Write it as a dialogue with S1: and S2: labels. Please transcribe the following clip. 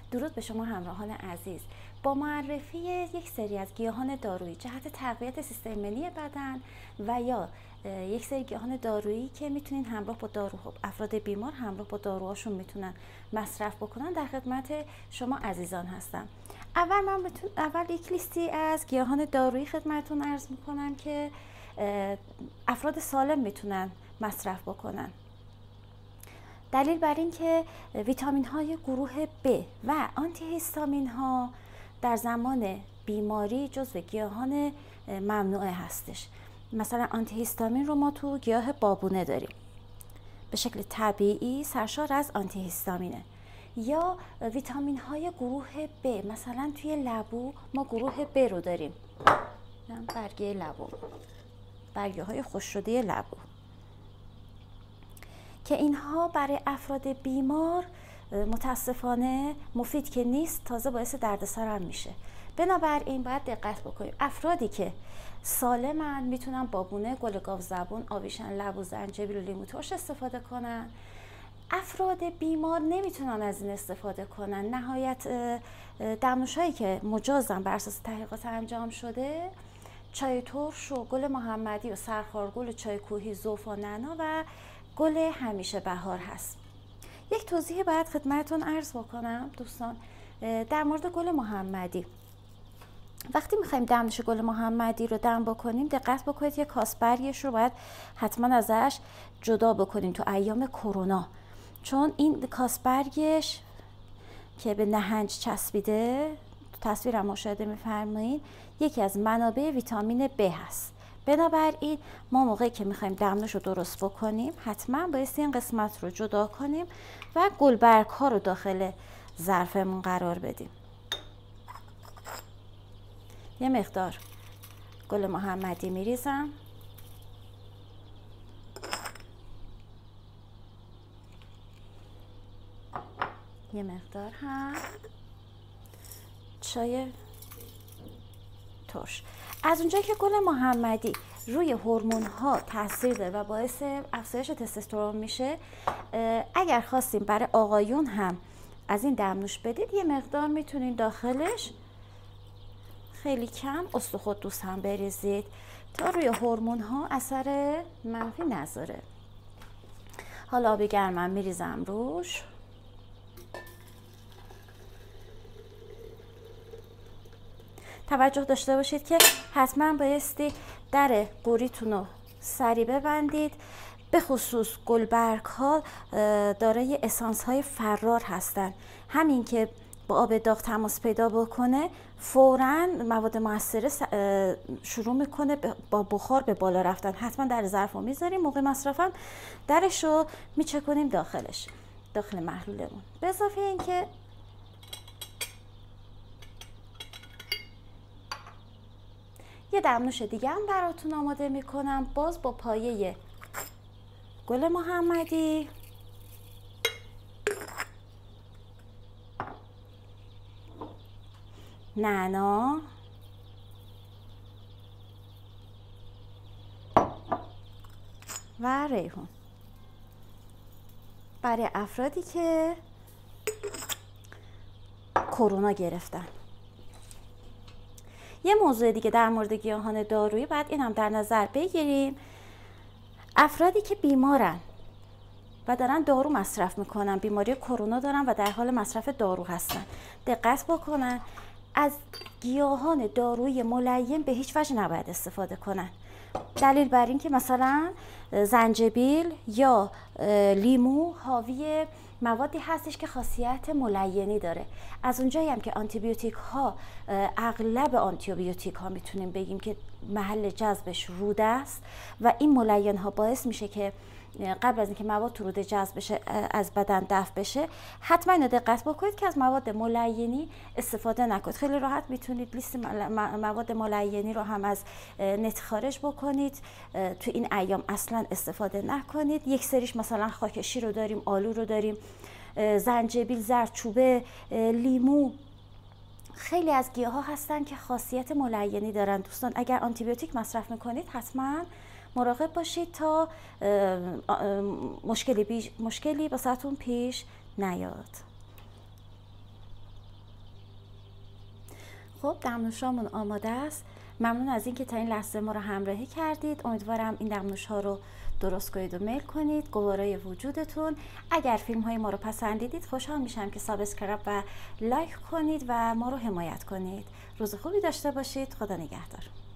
S1: درود به شما همراهان عزیز. با معرفی یک سری از گیاهان دارویی جهت تقویت سیستم ایمنی بدن و یا یک سری گیاهان دارویی که میتونین همراه با افراد بیمار همراه با داروهاشون میتونن مصرف بکنن در خدمت شما عزیزان هستم. اول یک لیستی از گیاهان دارویی خدمتتون عرض میکنم که افراد سالم میتونن مصرف بکنن. دلیل بر این که ویتامین های گروه B و آنتی هیستامین ها در زمان بیماری جزو گیاهان ممنوعه هستش. مثلا آنتی هیستامین رو ما تو گیاه بابونه داریم، به شکل طبیعی سرشار از آنتی هیستامینه. یا ویتامین های گروه B، مثلا توی لبو ما گروه B رو داریم، برگه لبو، برگه های خوش شده لبو، که اینها برای افراد بیمار متاسفانه مفید که نیست، تازه باعث دردسر هم میشه. بنابراین باید دقت بکنیم. افرادی که سالمن میتونن بابونه، گل گاوزبون، آویشن، لبو، زنجبیل و لیمو ترش استفاده کنن. افراد بیمار نمیتونن از این استفاده کنن. نهایت دمنوش‌هایی که مجازن بر اساس تحقیقات انجام شده چای ترش و گل محمدی و سرخارگل و چای کوهی، زوفا، نعنا و گل همیشه بهار هست. یک توضیح باید خدمتتون عرض بکنم دوستان در مورد گل محمدی. وقتی میخوایم دمنوش گل محمدی رو دم بکنیم دقت بکنید یک کاسبریش رو باید حتما ازش جدا بکنیم تو ایام کرونا، چون این کاسبرگش که به نهنج چسبیده، تصویرم مشاهده میفرمایید، یکی از منابع ویتامین B هست. بنابراین ما موقعی که میخوایم دمنوش رو درست بکنیم حتما باید این قسمت رو جدا کنیم و گلبرگ ها رو داخل ظرفمون قرار بدیم. یه مقدار گل محمدی میریزم، یه مقدار هم چای ترش. از اونجایی که گل محمدی روی هورمون ها تاثیر داره و باعث افزایش تستوسترون میشه، اگر خواستیم برای آقایون هم از این دمنوش بدید یه مقدار میتونید داخلش خیلی کم استخوان هم بریزید تا روی هورمون ها اثر منفی نذاره. حالا آب گرمم میریزم روش. توجه داشته باشید که حتما بایستی در قوریتون رو سری ببندید. به خصوص گلبرگ ها دارای اسانس های فرار هستن. همین که با آب داغ تماس پیدا بکنه فوراً مواد مؤثره شروع میکنه با بخار به بالا رفتن. حتما در ظرف رو میذاریم، موقع مصرفم درش رو میچکنیم داخل محلولمون. به اضافه این که یه دمنوش دیگه هم براتون آماده میکنم، باز با پایه گل محمدی، نعنا و ریحون، برای افرادی که کرونا گرفتن. یه موضوع دیگه در مورد گیاهان دارویی باید این هم در نظر بگیریم. افرادی که بیمارن و دارن دارو مصرف میکنن، بیماری کرونا دارن و در حال مصرف دارو هستن، دقت بکنن از گیاهان دارویی ملین به هیچ وجه نباید استفاده کنن. دلیل بر این که مثلا زنجبیل یا لیمو حاوی موادی هستش که خاصیت ملینی داره. از اونجایی هم که آنتیبیوتیک ها، اغلب آنتیبیوتیک ها میتونیم بگیم که محل جذبش روده است و این ملین ها باعث میشه که قبل از اینکه مواد تو روده جذب بشه از بدن دفع بشه، حتما اینو دقت بکنید که از مواد ملینی استفاده نکنید. خیلی راحت میتونید لیست مواد ملینی رو هم از نت خارج بکنید. تو این ایام اصلا استفاده نکنید. یک سریش مثلا خاکشی رو داریم، آلو رو داریم، زنجبیل، زردچوبه، لیمو. خیلی از گیاه ها هستن که خاصیت ملینی دارن. دوستان اگر آنتیبیوتیک مصرف میکنید حتما مراقب باشید تا مشکلی واسهتون پیش نیاد. خب دمنوشامون آماده است. ممنون از اینکه تا این لحظه ما رو همراهی کردید. امیدوارم این دمنوش ها رو درست کنید و میل کنید گوارای وجودتون. اگر فیلم های ما رو پسندیدید خوشحال میشم که سابسکرایب و لایک کنید و ما رو حمایت کنید. روز خوبی داشته باشید. خدا نگهدار.